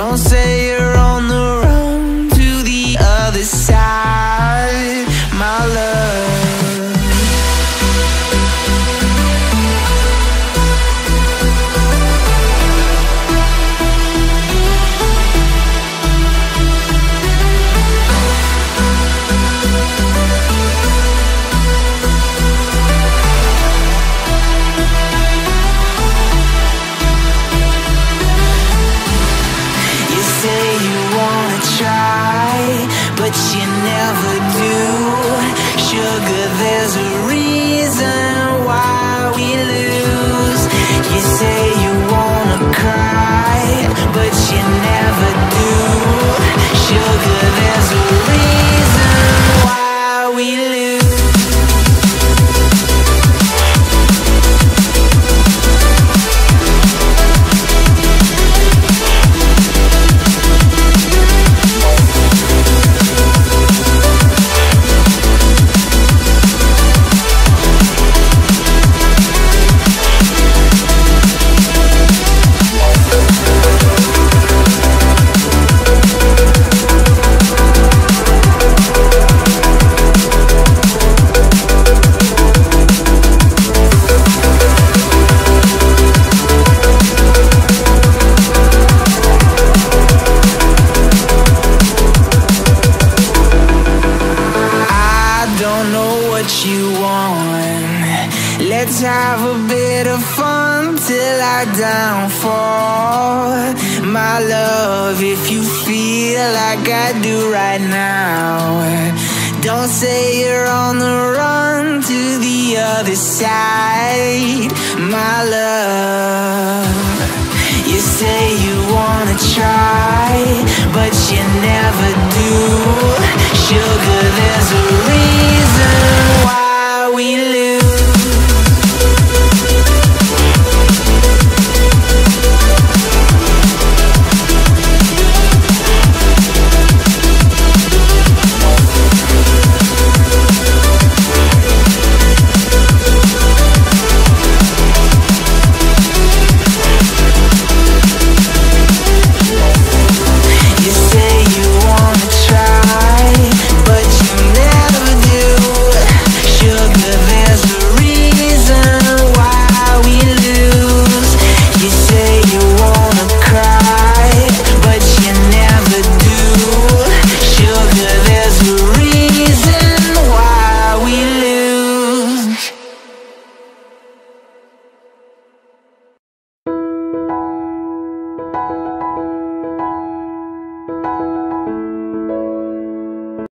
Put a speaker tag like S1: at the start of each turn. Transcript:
S1: Don't say you're on the run to the other side, my love. But you never do. Sugar, there's a reason why we lose. You say you wanna cry, but you never do. Sugar, there's a reason why we lose. You want. Let's have a bit of fun till I downfall, my love. If you feel like I do right now, don't say you're on the run to the other side, my love. You say you wanna try, but you never do. Sugar, there's a